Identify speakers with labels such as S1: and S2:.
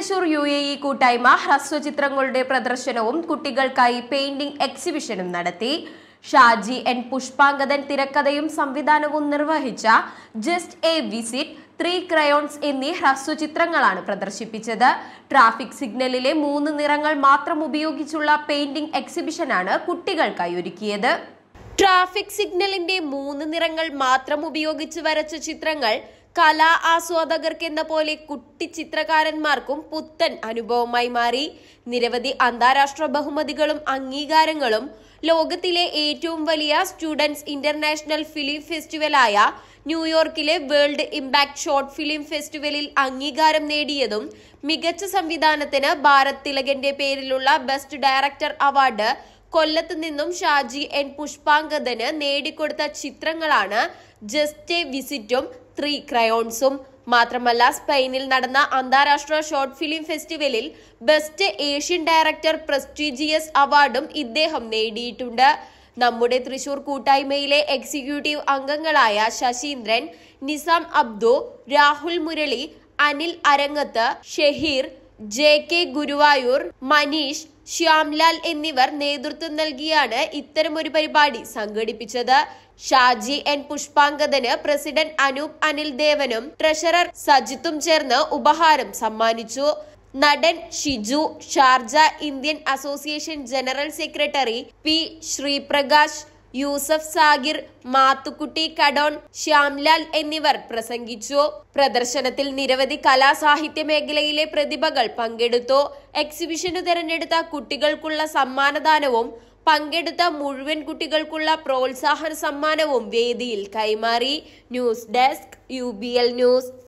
S1: Thrissur UAE കൂട്ടായ്മ ഹ്രസ്വചിത്രങ്ങളുടെ പ്രദർശനവും കുട്ടികൾക്കായി പെയിന്റിംഗ് എക്സിബിഷനും നടത്തി. ഷാജി N പുഷ്പാങ്കദൻ തിരക്കഥയും സംവിധാനവും നിർവഹിച്ച ജസ്റ്റ് എ വിസിറ്റ്, 3 ക്രയോൺസ് എന്നീ ഹ്രസ്വചിത്രങ്ങളാണ് പ്രദർശിപ്പിച്ചത്. ട്രാഫിക് സിഗ്നലിലെ 3 നിറങ്ങൾ മാത്രം ഉപയോഗിച്ചുള്ള പെയിന്റിംഗ് എക്സിബിഷനാണ് കുട്ടികൾക്കായി ഒരുക്കിയത്. ട്രാഫിക് സിഗ്നലിന്റെ 3 നിറങ്ങൾ മാത്രം ഉപയോഗിച്ച് വരച്ച ചിത്രങ്ങൾ കലാ ആസ്വാദകർക്കെന്ന പോലെ കുട്ടി ചിത്രകാരന്മാർക്കും പുത്തൻ അനുഭവമായി മാറി. നിരവധി അന്താരാഷ്ട്ര ബഹുമതികളും അംഗീകാരങ്ങളും ലോകത്തിലെ ഏറ്റവും വലിയ സ്റ്റുഡൻസ് ഇന്റർനാഷണൽ ഫിലിം ഫെസ്റ്റിവലായ ന്യൂയോർക്കിലെ വേൾഡ് ഇംപാക്ട് ഷോർട്ട് ഫിലിം ഫെസ്റ്റിവലിൽ അംഗീകാരം നേടിയതും മികച്ച സംവിധാനത്തിന് ഭാരത് തിലകന്റെ പേരിലുള്ള ബെസ്റ്റ് ഡയറക്ടർ അവാർഡ് കൊല്ലത്ത് നിന്നും ഷാജി N പുഷ്പാങ്കദന് നേടിക്കൊടുത്ത ചിത്രങ്ങളാണ് ജസ്റ്റ് എ വിസിറ്റും 3 ക്രയോൺസും. മാത്രമല്ല, സ്പെയിനിൽ നടന്ന അന്താരാഷ്ട്ര ഷോർട്ട് ഫിലിം ഫെസ്റ്റിവലിൽ ബെസ്റ്റ് ഏഷ്യൻ ഡയറക്ടർ പ്രസ്റ്റീജിയസ് അവാർഡും ഇദ്ദേഹം നേടിയിട്ടുണ്ട്. നമ്മുടെ തൃശൂർ കൂട്ടായ്മയിലെ എക്സിക്യൂട്ടീവ് അംഗങ്ങളായ ശശീന്ദ്രൻ, നിസാം അബ്ദു, രാഹുൽ മുരളി, അനിൽ അരങ്ങത്ത്, ഷഹീർ, JK ഗുരുവായൂർ, മനീഷ്, ശ്യാംലാൽ എന്നിവർ നേതൃത്വം നൽകിയാണ് ഇത്തരമൊരു പരിപാടി സംഘടിപ്പിച്ചത്. ഷാജി N പുഷ്പാങ്കദന് പ്രസിഡന്റ് അനൂപ് അനിൽ ദേവനും ട്രഷറർ സജിത്തും ചേർന്ന് ഉപഹാരം സമ്മാനിച്ചു. നടൻ Shiju, Sharjah Indian association general secretary P Sreeprakash, Yusuf Sagir, Mathukutty Kadon, Shyamlal എന്നിവർ പ്രസംഗിച്ചു. പ്രദർശനത്തിൽ നിരവധി കലാസാഹിത്യ മേഖലയിലെ പ്രതിഭകൾ പങ്കെടുത്തു. എക്സിബിഷന് തെരഞ്ഞെടുത്ത കുട്ടികൾക്കുള്ള സമ്മാനദാനവും പങ്കെടുത്ത മുഴുവൻ കുട്ടികൾക്കുള്ള പ്രോത്സാഹന സമ്മാനവും വേദിയിൽ കൈമാറി. News desk UBL news.